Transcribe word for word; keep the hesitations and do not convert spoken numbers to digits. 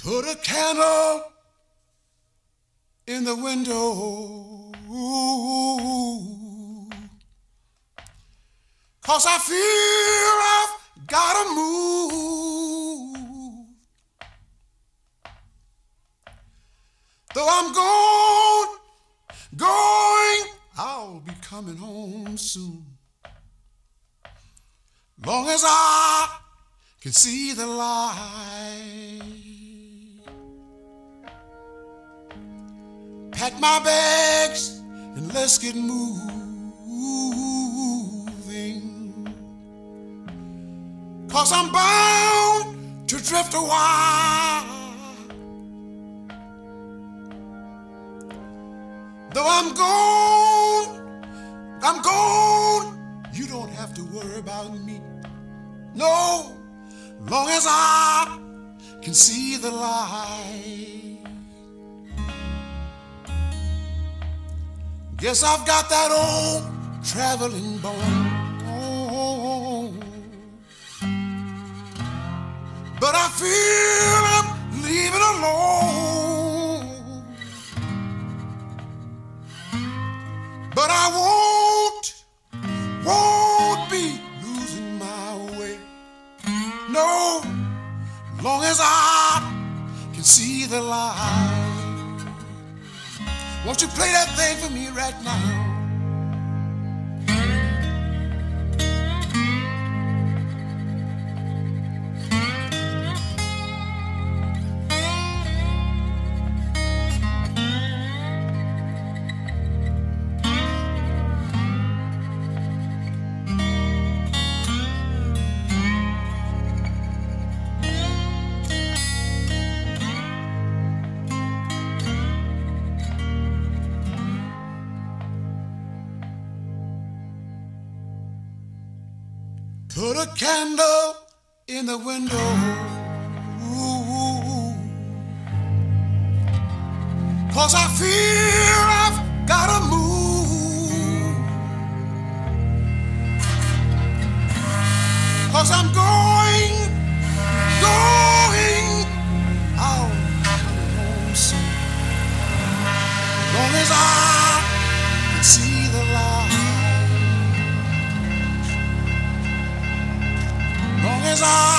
Put a candle in the window, 'cause I feel I've gotta move. Though I'm gone, going, I'll be coming home soon. Long as I can see the light. Pack my bags and let's get moving, 'cause I'm bound to drift a while. Though I'm gone, I'm gone, you don't have to worry about me. No, long as I can see the light. Guess I've got that old traveling bone, but I feel I'm leaving alone. But I won't, won't be losing my way. No, long as I can see the light. Won't you play that thing for me right now? Put a candle in the window, 'cause I feel I've gotta move. 'Cause I'm going, going out home soon. Long as I can see the light. Long as I